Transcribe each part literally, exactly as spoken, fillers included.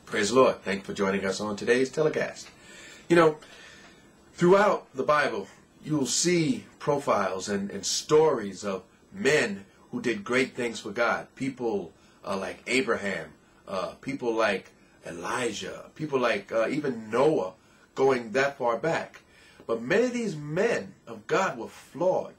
Praise the Lord. Thank you for joining us on today's telecast. You know, throughout the Bible, you'll see profiles and, and stories of men who did great things for God. People uh, like Abraham, uh, people like Elijah, people like uh, even Noah, going that far back. But many of these men of God were flawed.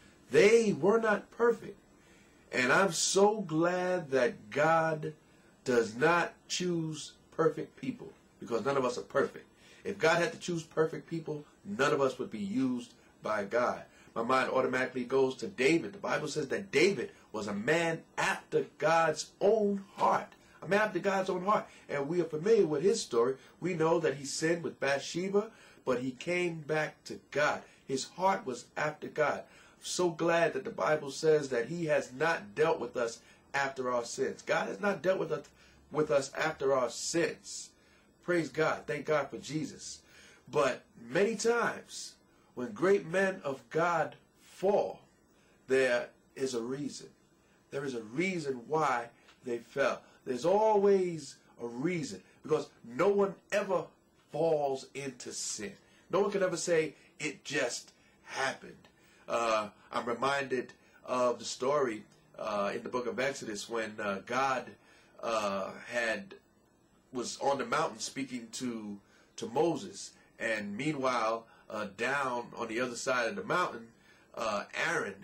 They were not perfect. And I'm so glad that God does not choose perfect people, because none of us are perfect. If God had to choose perfect people, none of us would be used by God. My mind automatically goes to David. The Bible says that David was a man after God's own heart. A man after God's own heart. And we are familiar with his story. We know that he sinned with Bathsheba, but he came back to God. His heart was after God. I'm so glad that the Bible says that he has not dealt with us after our sins. God has not dealt with us with us after our sins. Praise God. Thank God for Jesus. But many times when great men of God fall, there is a reason. There is a reason why they fell. There's always a reason, because no one ever falls into sin. No one can ever say it just happened. Uh, I'm reminded of the story uh, in the book of Exodus when uh, God uh, had was on the mountain speaking to to Moses, and meanwhile uh, down on the other side of the mountain, uh, Aaron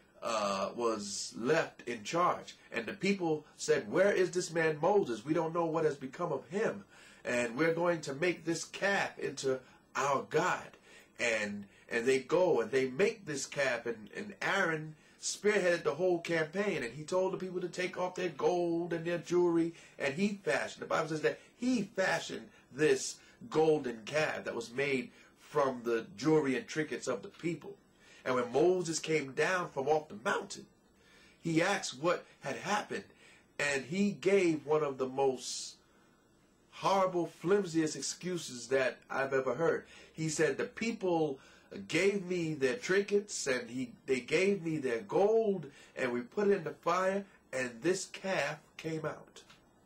uh, was left in charge, and the people said, "Where is this man Moses? We don't know what has become of him, and we're going to make this calf into our God." And and they go and they make this calf, and, and Aaron spearheaded the whole campaign, and he told the people to take off their gold and their jewelry, and he fashioned, the Bible says that he fashioned this golden calf that was made from the jewelry and trinkets of the people. And when Moses came down from off the mountain, he asked what had happened, and he gave one of the most horrible, flimsiest excuses that I've ever heard. He said, the people gave me their trinkets, and he they gave me their gold, and we put it in the fire, and this calf came out.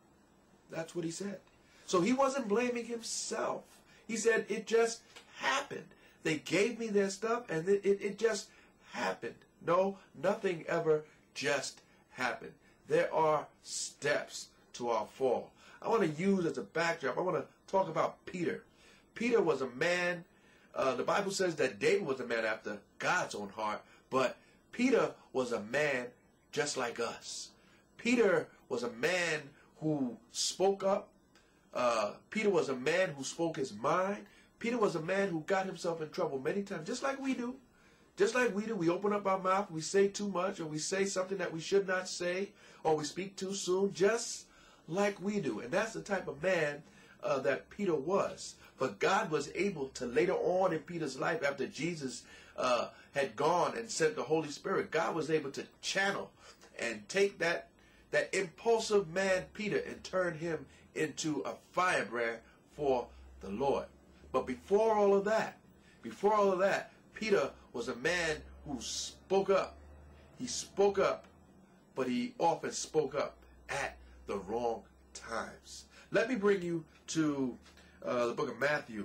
That's what he said. So he wasn't blaming himself. He said, it just happened. They gave me their stuff, and it, it, it just happened. No, nothing ever just happened. There are steps to our fall. I want to use as a backdrop, I want to talk about Peter. Peter was a man, uh, the Bible says that David was a man after God's own heart, but Peter was a man just like us. Peter was a man who spoke up. Uh, Peter was a man who spoke his mind. Peter was a man who got himself in trouble many times, just like we do. Just like we do, we open up our mouth, we say too much, or we say something that we should not say, or we speak too soon, just like we do. And that's the type of man uh, that Peter was. But God was able to, later on in Peter's life, after Jesus uh, had gone and sent the Holy Spirit, God was able to channel and take that, that impulsive man Peter and turn him into a firebrand for the Lord. But before all of that, before all of that, Peter was a man who spoke up. He spoke up, but he often spoke up at the wrong times. Let me bring you to uh, the book of Matthew,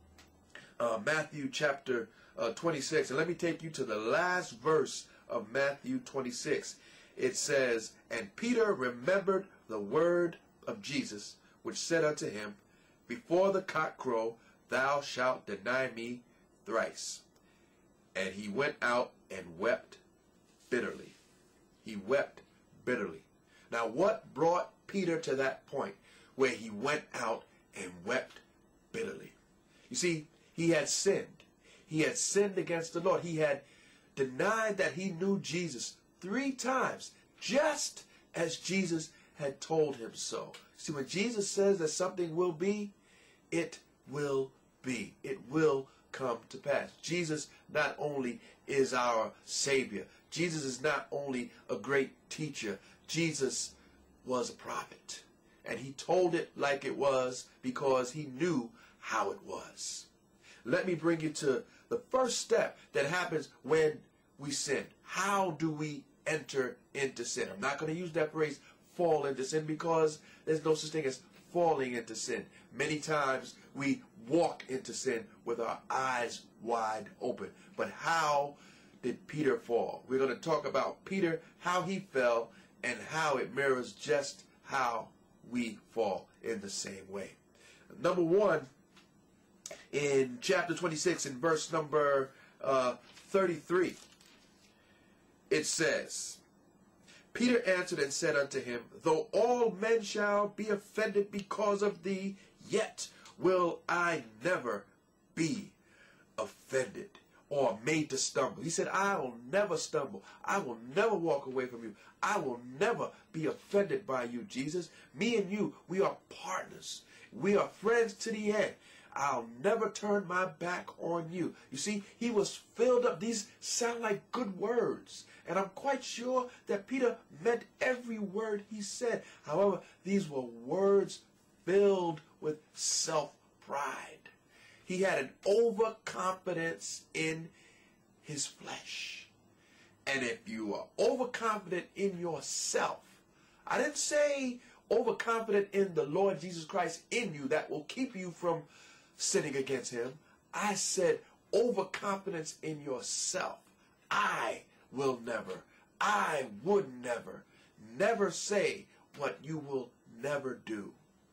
uh, Matthew chapter uh, twenty-six, and let me take you to the last verse of Matthew twenty-six. It says, "And Peter remembered the word of Jesus, which said unto him, Before the cock crow, thou shalt deny me thrice. And he went out and wept bitterly." He wept bitterly. Now, what brought Peter to that point where he went out and wept bitterly? You see, he had sinned. He had sinned against the Lord. He had denied that he knew Jesus three times, just as Jesus had told him so. See, when Jesus says that something will be, it will be. It will come to pass. Jesus not only is our Savior, Jesus is not only a great teacher, Jesus was a prophet. And he told it like it was because he knew how it was. Let me bring you to the first step that happens when we sin. How do we enter into sin? I'm not going to use that phrase, fall into sin, because there's no such thing as falling into sin. Many times we walk into sin with our eyes wide open. But how did Peter fall? We're going to talk about Peter, how he fell, and how it mirrors just how we fall in the same way. Number one, in chapter twenty-six, in verse number uh, thirty-three, it says, Peter answered and said unto him, though all men shall be offended because of thee, yet will I never be offended or made to stumble. He said, I will never stumble. I will never walk away from you. I will never be offended by you, Jesus. Me and you, we are partners. We are friends to the end. I'll never turn my back on you. You see, he was filled up. These sound like good words. And I'm quite sure that Peter meant every word he said. However, these were words filled with self-pride. He had an overconfidence in his flesh. And if you are overconfident in yourself, I didn't say overconfident in the Lord Jesus Christ in you that will keep you from sinning against him. I said overconfidence in yourself. I will never, I would never, never say what you will never do.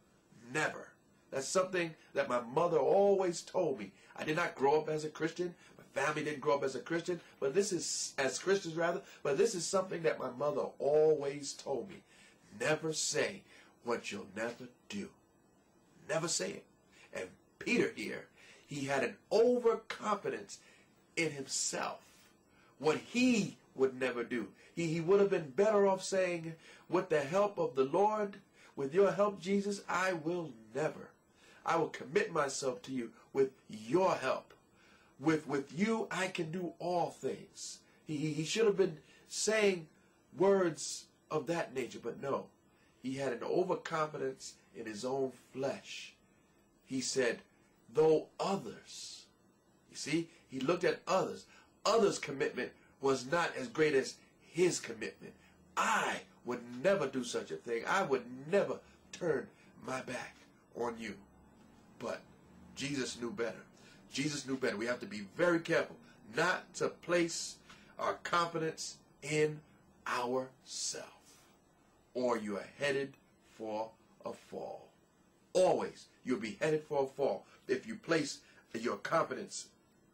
Never. That's something that my mother always told me. I did not grow up as a Christian. My family didn't grow up as a Christian. But this is, as Christians rather, but this is something that my mother always told me. Never say what you'll never do. Never say it. And Peter here, he had an overconfidence in himself. What he would never do. He, he would have been better off saying, with the help of the Lord, with your help, Jesus, I will never. I will commit myself to you with your help. With, with you, I can do all things. He, he should have been saying words of that nature, but no. He had an overconfidence in his own flesh. He said, though others. You see, he looked at others. Others' commitment was not as great as his commitment. I would never do such a thing. I would never turn my back on you. But Jesus knew better. Jesus knew better. We have to be very careful not to place our confidence in ourselves, or you are headed for a fall. Always, you'll be headed for a fall if you place your confidence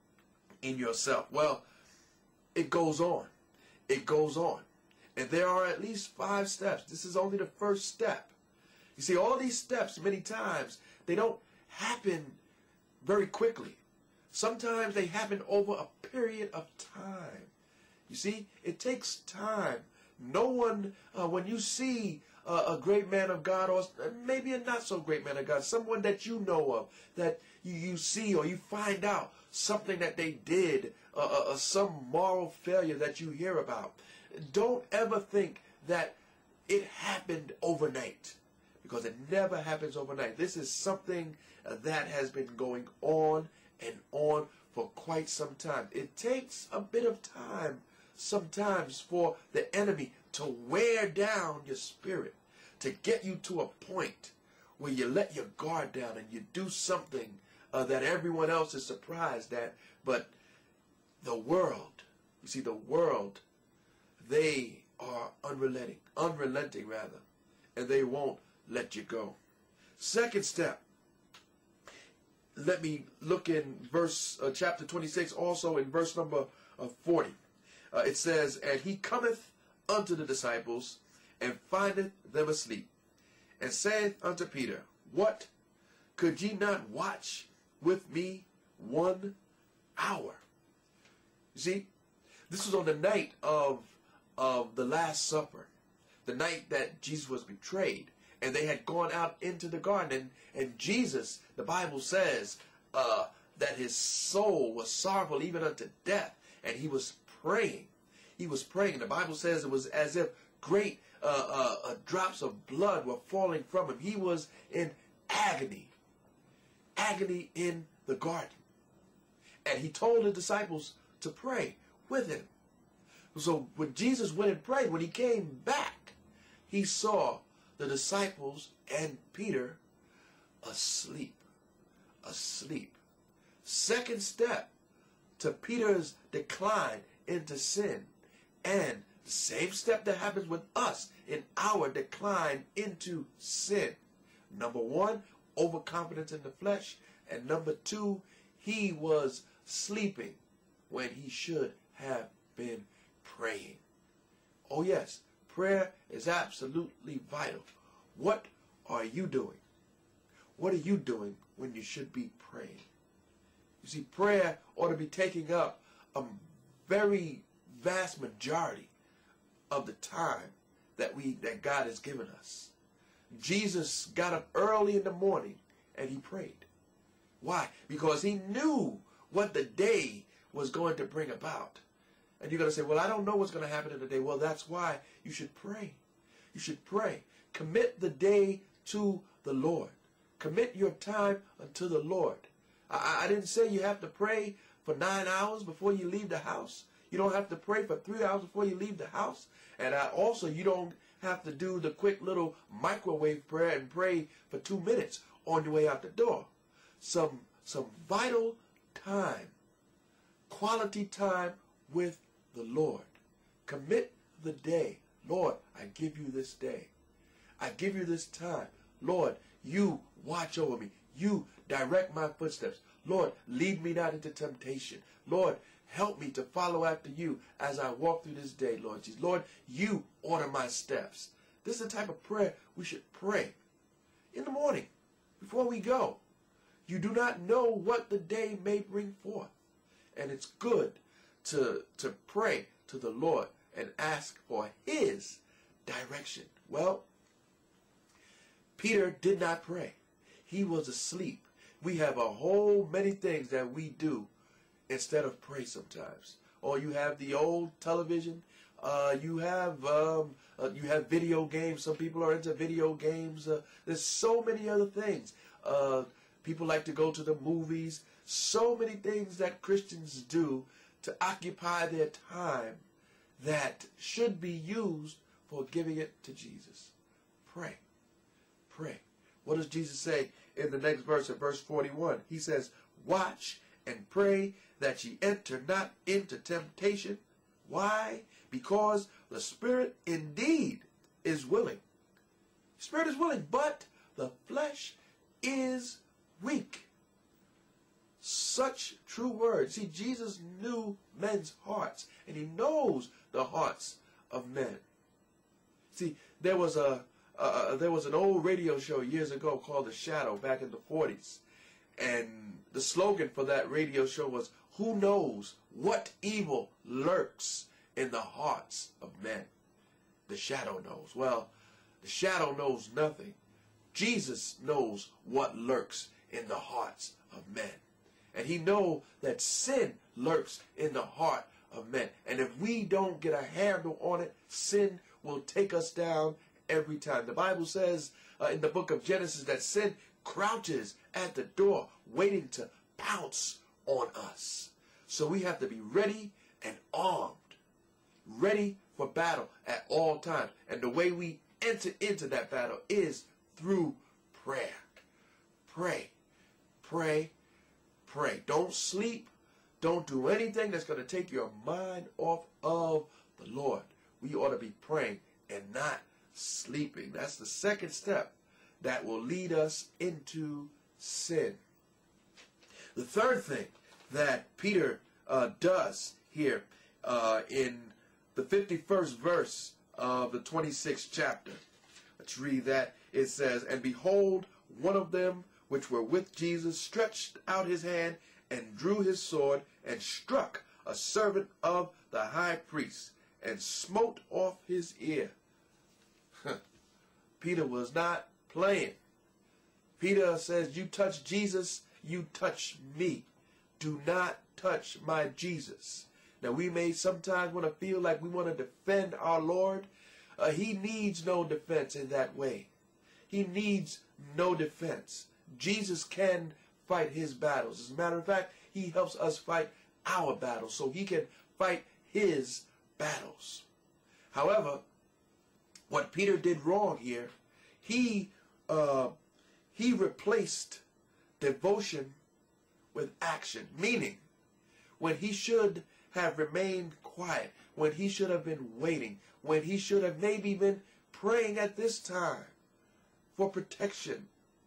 in yourself. Well, it goes on. It goes on. And there are at least five steps. This is only the first step. You see, all these steps, many times, they don't happen very quickly. Sometimes they happen over a period of time. You see, it takes time. No one, uh, when you see uh, a great man of God, or maybe a not so great man of God, someone that you know of, that you, you see or you find out something that they did, uh, uh, some moral failure that you hear about, don't ever think that it happened overnight. Because it never happens overnight. This is something uh, that has been going on and on for quite some time. It takes a bit of time sometimes for the enemy to wear down your spirit, to get you to a point where you let your guard down and you do something uh, that everyone else is surprised at. But the world, you see, the world, they are unrelenting, unrelenting rather, and they won't let you go. Second step, let me look in verse uh, chapter twenty-six, also in verse number uh, forty. Uh, it says, and he cometh unto the disciples, and findeth them asleep, and saith unto Peter, what, could ye not watch with me one hour? You see, this was on the night of, of the Last Supper, the night that Jesus was betrayed. And they had gone out into the garden. And, and Jesus, the Bible says, uh, that his soul was sorrowful even unto death. And he was praying. He was praying. The Bible says it was as if great uh, uh, uh, drops of blood were falling from him. He was in agony. Agony in the garden. And he told the disciples to pray with him. So when Jesus went and prayed, when he came back, he saw the disciples and Peter asleep. Asleep. Second step to Peter's decline into sin, and the same step that happens with us in our decline into sin. Number one, overconfidence in the flesh, and number two, he was sleeping when he should have been praying. Oh yes, prayer is absolutely vital. What are you doing? What are you doing when you should be praying? You see, prayer ought to be taking up a very vast majority of the time that we that God has given us. Jesus got up early in the morning and he prayed. Why? Because he knew what the day was going to bring about. And you're going to say, well, I don't know what's going to happen in the day. Well, that's why you should pray. You should pray. Commit the day to the Lord. Commit your time unto the Lord. I, I didn't say you have to pray for nine hours before you leave the house. You don't have to pray for three hours before you leave the house. And I also, you don't have to do the quick little microwave prayer and pray for two minutes on your way out the door. Some, some vital time, quality time with the Lord. Commit the day. Lord, I give you this day. I give you this time. Lord, you watch over me. You direct my footsteps. Lord, lead me not into temptation. Lord, help me to follow after you as I walk through this day, Lord Jesus. Lord, you order my steps. This is the type of prayer we should pray in the morning before we go. You do not know what the day may bring forth. And it's good to, to pray to the Lord and ask for his direction. Well, Peter did not pray. He was asleep. We have a whole many things that we do instead of pray sometimes. Or you have the old television. Uh, you have um, uh, you have video games. Some people are into video games. Uh, there's so many other things. Uh, people like to go to the movies. So many things that Christians do to occupy their time that should be used for giving it to Jesus. Pray. Pray. What does Jesus say in the next verse, in verse forty-one? He says, watch and pray that ye enter not into temptation. Why? Because the spirit indeed is willing. Spirit is willing, but the flesh is weak. Such true words. See, Jesus knew men's hearts, and he knows the hearts of men. See, there was a uh, there was an old radio show years ago called The Shadow back in the forties, and the slogan for that radio show was, "Who knows what evil lurks in the hearts of men?" The shadow knows. Well, the shadow knows nothing. Jesus knows what lurks in the hearts of men. And he knows that sin lurks in the heart of men. And if we don't get a handle on it, sin will take us down every time. The Bible says uh, in the book of Genesis that sin crouches at the door waiting to pounce on us. So we have to be ready and armed, ready for battle at all times. And the way we enter into that battle is through prayer. Pray, pray, pray. Don't sleep. Don't do anything that's going to take your mind off of the Lord. We ought to be praying and not sleeping. That's the second step that will lead us into sin. The third thing that Peter uh, does here uh, in the fifty-first verse of the twenty-sixth chapter. Let's read that. It says, "And behold, one of them which were with Jesus stretched out his hand and drew his sword and struck a servant of the high priest and smote off his ear." Peter was not playing. Peter says, you touch Jesus, you touch me. Do not touch my Jesus. Now we may sometimes want to feel like we want to defend our Lord. Uh, he needs no defense in that way. He needs no defense. Jesus can fight his battles. As a matter of fact, he helps us fight our battles so he can fight his battles. However, what Peter did wrong here, he uh, he replaced devotion with action. Meaning, when he should have remained quiet, when he should have been waiting, when he should have maybe been praying at this time for protection,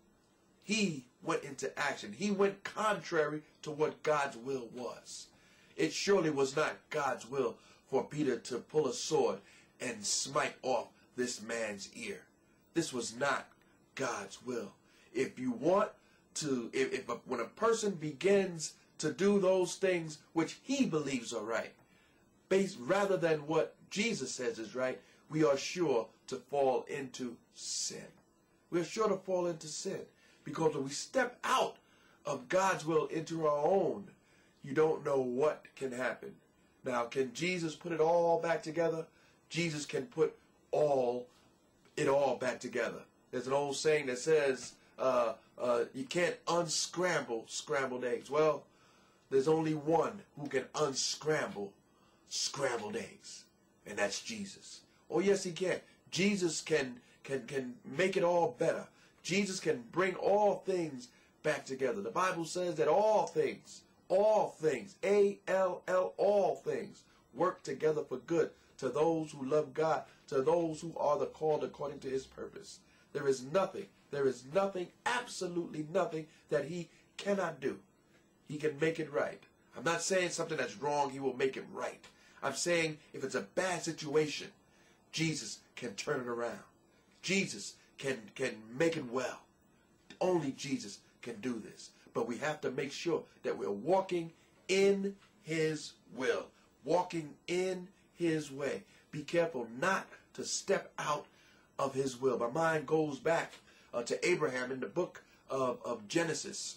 he went into action. He went contrary to what God's will was. It surely was not God's will for Peter to pull a sword and smite off this man's ear. This was not God's will. If you want to, if, if a, when a person begins to do those things which he believes are right, based rather than what Jesus says is right, we are sure to fall into sin. We are sure to fall into sin. Because when we step out of God's will into our own, you don't know what can happen. Now, can Jesus put it all back together? Jesus can put all it all back together. There's an old saying that says, uh, uh, you can't unscramble scrambled eggs. Well, there's only one who can unscramble scrambled eggs, and that's Jesus. Oh, yes, he can. Jesus can, can, can make it all better. Jesus can bring all things back together. The Bible says that all things, all things, A L L, all things, work together for good to those who love God, to those who are the called according to his purpose. There is nothing, there is nothing, absolutely nothing that he cannot do. He can make it right. I'm not saying something that's wrong, he will make it right. I'm saying if it's a bad situation, Jesus can turn it around. Jesus can, can make it well. Only Jesus can do this. But we have to make sure that we're walking in his will, walking in his way. Be careful not to step out of his will. My mind goes back uh, to Abraham in the book of, of Genesis.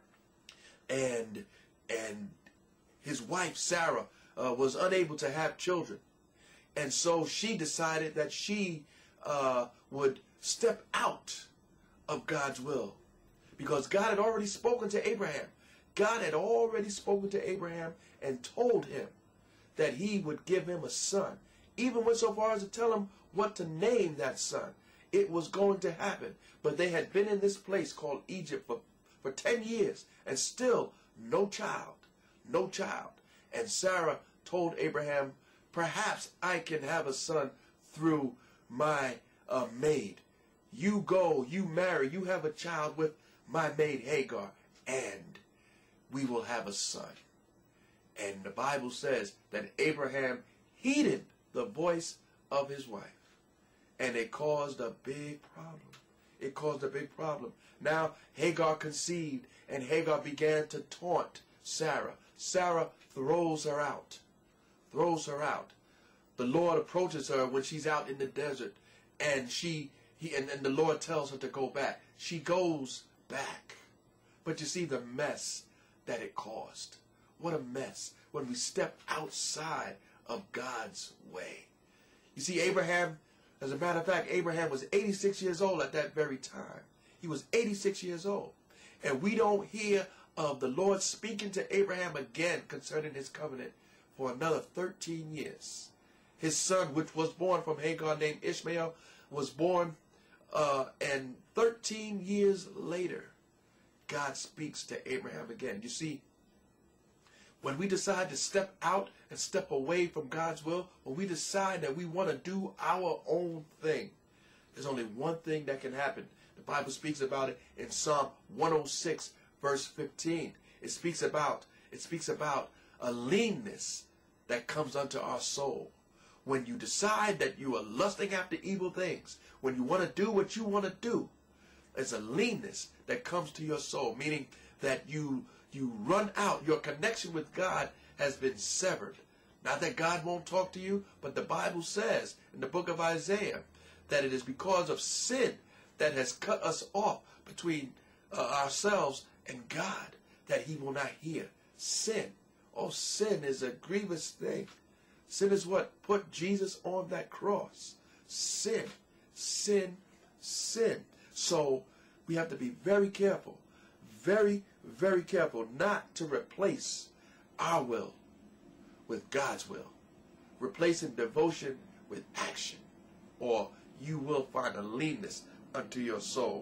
And, and his wife, Sarah, uh, was unable to have children. And so she decided that she uh, would step out of God's will. Because God had already spoken to Abraham. God had already spoken to Abraham and told him that he would give him a son. Even went so far as to tell him what to name that son. It was going to happen. But they had been in this place called Egypt for, for ten years. And still no child. No child. And Sarah told Abraham, perhaps I can have a son through my uh, maid. You go, you marry, you have a child with my maid Hagar, and we will have a son. And the Bible says that Abraham heeded the voice of his wife. And it caused a big problem. It caused a big problem. Now Hagar conceived, and Hagar began to taunt Sarah. Sarah throws her out. Throws her out. The Lord approaches her when she's out in the desert, and she he and, and the Lord tells her to go back. She goes back. But you see the mess that it caused. What a mess when we step outside of God's way. You see, Abraham, as a matter of fact, Abraham was eighty-six years old at that very time. He was eighty-six years old. And we don't hear of the Lord speaking to Abraham again concerning his covenant for another thirteen years. His son, which was born from Hagar named Ishmael, was born, uh, and thirteen years later, God speaks to Abraham again. You see, when we decide to step out and step away from God's will, when we decide that we want to do our own thing, there's only one thing that can happen. The Bible speaks about it in Psalm one oh six, verse fifteen. It speaks about, it speaks about a leanness that comes unto our soul. When you decide that you are lusting after evil things, when you want to do what you want to do, there's a leanness that comes to your soul, meaning that you you run out. Your connection with God has been severed. Not that God won't talk to you, but the Bible says in the book of Isaiah that it is because of sin that has cut us off between uh, ourselves and God, that he will not hear. Sin. Oh, sin is a grievous thing. Sin is what put Jesus on that cross. Sin, sin, sin. So we have to be very careful, very, very careful not to replace our will with God's will. Replacing devotion with action, or you will find a leanness unto your soul.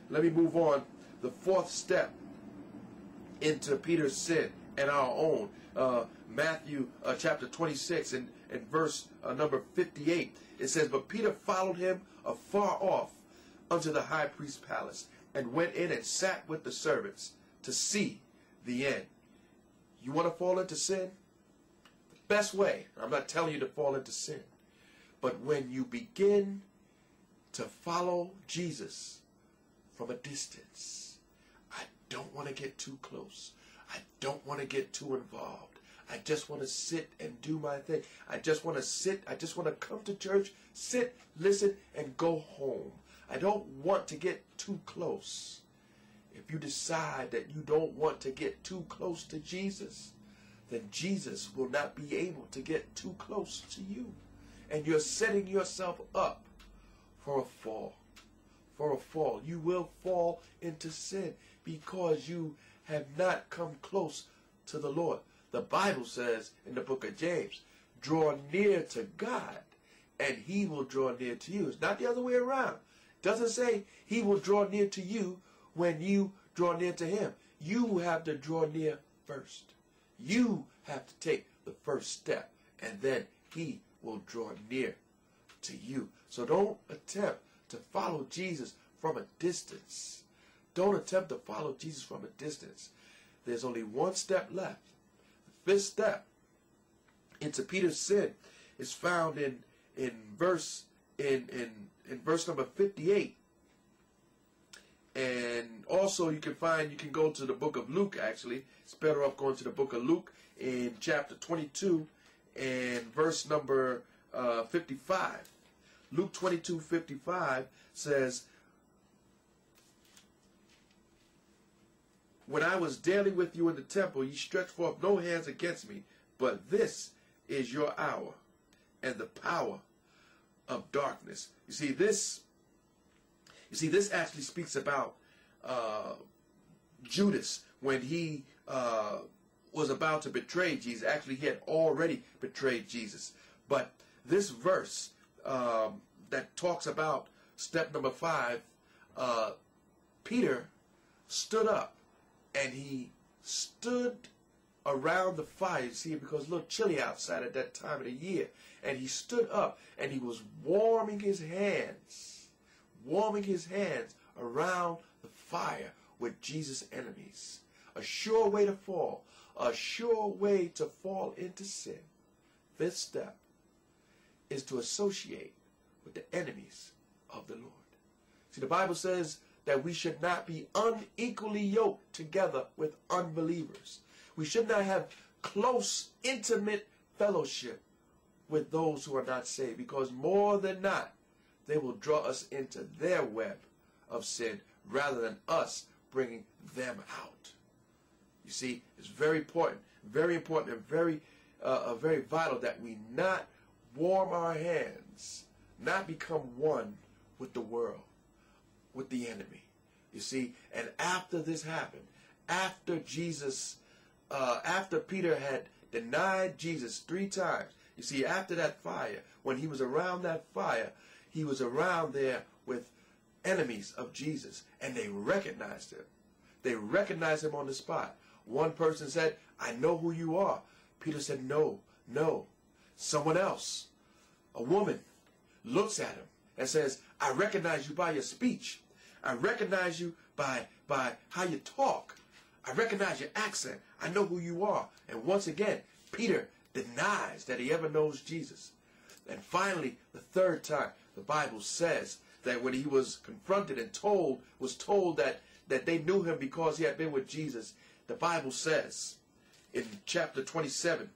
let me move on. The fourth step into Peter's sin and our own. Uh, Matthew uh, chapter twenty-six and, and verse uh, number fifty-eight. It says, "But Peter followed him afar off unto the high priest's palace, and went in and sat with the servants to see the end." You want to fall into sin? The best way, I'm not telling you to fall into sin, but when you begin to follow Jesus from a distance, I don't want to get too close. I don't want to get too involved. I just want to sit and do my thing. I just want to sit. I just want to come to church, sit, listen, and go home. I don't want to get too close. If you decide that you don't want to get too close to Jesus, then Jesus will not be able to get too close to you. And you're setting yourself up for a fall. For a fall. You will fall into sin because you have not come close to the Lord. The Bible says in the book of James, draw near to God and he will draw near to you. It's not the other way around. It doesn't say he will draw near to you when you draw near to him. You have to draw near first. You have to take the first step, and then he will draw near to you. So don't attempt to follow Jesus from a distance. Don't attempt to follow Jesus from a distance. There's only one step left. The fifth step into Peter's sin is found in in verse in in in verse number fifty-eight. And also you can find, you can go to the book of Luke actually. It's better off going to the book of Luke in chapter twenty-two and verse number uh, fifty-five. Luke twenty-two fifty-five says, "When I was daily with you in the temple, ye stretched forth no hands against me, but this is your hour and the power of darkness." You see, this You see, this actually speaks about uh, Judas when he uh, was about to betray Jesus. Actually, he had already betrayed Jesus. But this verse um, that talks about step number five, uh, Peter stood up and he stood around the fire, you see, because it's a little chilly outside at that time of the year. And he stood up and he was warming his hands. warming his hands around the fire with Jesus' enemies. A sure way to fall. A sure way to fall into sin. Fifth step is to associate with the enemies of the Lord. See, the Bible says that we should not be unequally yoked together with unbelievers. We should not have close, intimate fellowship with those who are not saved, because more than not, they will draw us into their web of sin rather than us bringing them out. You see, it's very important, very important and very, uh, very vital that we not warm our hands, not become one with the world, with the enemy. You see, and after this happened, after Jesus, uh, after Peter had denied Jesus three times, you see, after that fire, when he was around that fire, he was around there with enemies of Jesus, and they recognized him. They recognized him on the spot. One person said, "I know who you are." Peter said, "No, no." Someone else, a woman, looks at him and says, "I recognize you by your speech. I recognize you by, by how you talk. I recognize your accent. I know who you are." And once again, Peter denies that he ever knows Jesus. And finally, the third time, the Bible says that when he was confronted and told, was told that, that they knew him because he had been with Jesus, the Bible says in chapter twenty-seven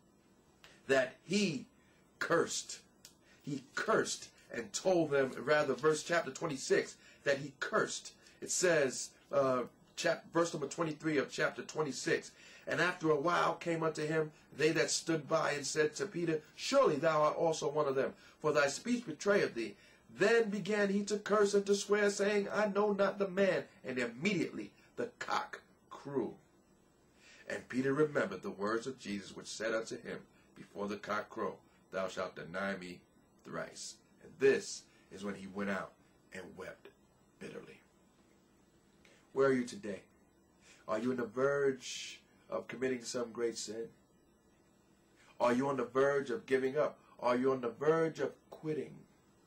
that he cursed. He cursed and told them, rather verse chapter twenty-six, that he cursed. It says, uh, chap, verse number twenty-three of chapter twenty-six, "And after a while came unto him they that stood by, and said to Peter, Surely thou art also one of them, for thy speech betrayeth thee. Then began he to curse and to swear, saying, I know not the man. And immediately the cock crew. And Peter remembered the words of Jesus, which said unto him, Before the cock crow, thou shalt deny me thrice. And this is when he went out and wept bitterly." Where are you today? Are you on the verge of committing some great sin? Are you on the verge of giving up? Are you on the verge of quitting?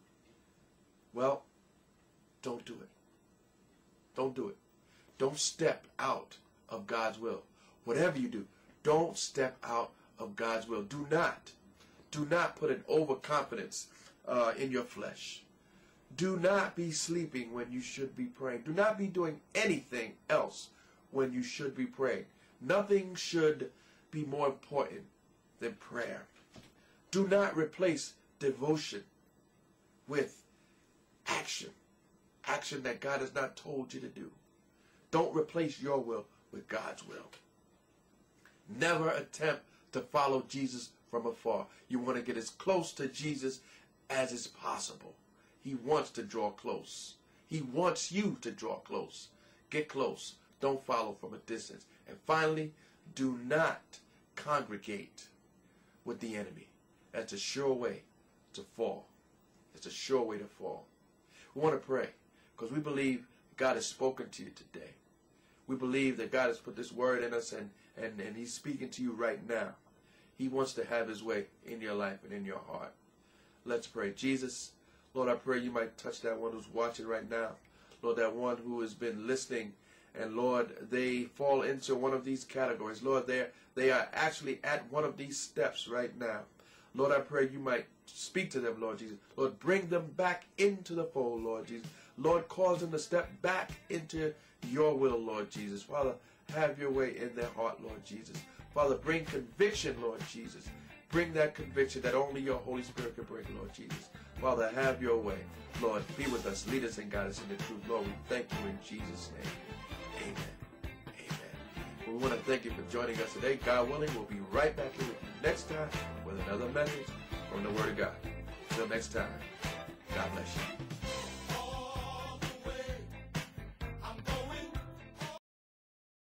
Well, don't do it. Don't do it. Don't step out of God's will. Whatever you do, don't step out of God's will. Do not. Do not put an overconfidence uh, in your flesh. Do not be sleeping when you should be praying. Do not be doing anything else when you should be praying. Nothing should be more important than prayer. Do not replace devotion with action. Action that God has not told you to do. Don't replace your will with God's will. Never attempt to follow Jesus from afar. You want to get as close to Jesus as is possible. He wants to draw close. He wants you to draw close. Get close. Don't follow from a distance. And finally, do not congregate with the enemy. That's a sure way to fall. It's a sure way to fall. We want to pray because we believe God has spoken to you today. We believe that God has put this word in us and, and, and He's speaking to you right now. He wants to have His way in your life and in your heart. Let's pray. Jesus, Lord, I pray you might touch that one who's watching right now. Lord, that one who has been listening. And Lord, they fall into one of these categories. Lord, they they are actually at one of these steps right now. Lord, I pray you might speak to them, Lord Jesus. Lord, bring them back into the fold, Lord Jesus. Lord, cause them to step back into your will, Lord Jesus. Father, have your way in their heart, Lord Jesus. Father, bring conviction, Lord Jesus. Bring that conviction that only your Holy Spirit can bring, Lord Jesus. Father, have your way. Lord, be with us. Lead us and guide us in the truth. Lord, we thank you in Jesus' name. Amen. Amen. We want to thank you for joining us today. God willing, we'll be right back here with you next time with another message from the Word of God. Until next time, God bless you.